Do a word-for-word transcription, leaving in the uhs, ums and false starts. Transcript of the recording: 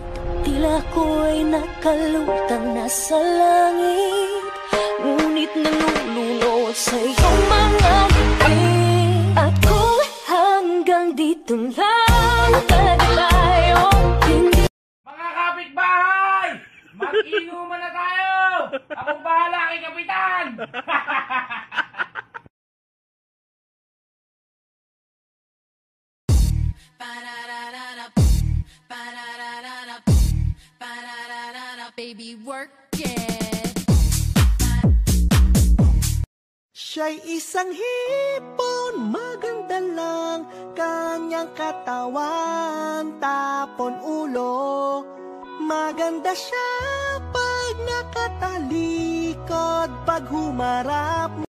Tila ko'y nakalutang nasa langit, ngunit nalulunod sa iyong mga ngiti. At kung hanggang dito lang tayo, hindi... Mga kapitbahay! Mag-inuman na tayo! Akong bahala kay Kapitan! Baby, work it. Siya'y isang hipon, maganda lang kanyang katawan, tapon ulo. Maganda siya pag nakatalikod, pag humarap